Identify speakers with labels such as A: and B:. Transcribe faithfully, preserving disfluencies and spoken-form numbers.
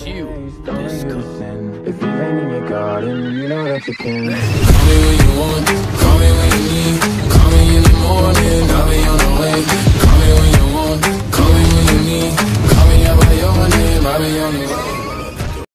A: you.
B: If you rain in your garden, you know that you can.
C: Call me when you want, call me when you need.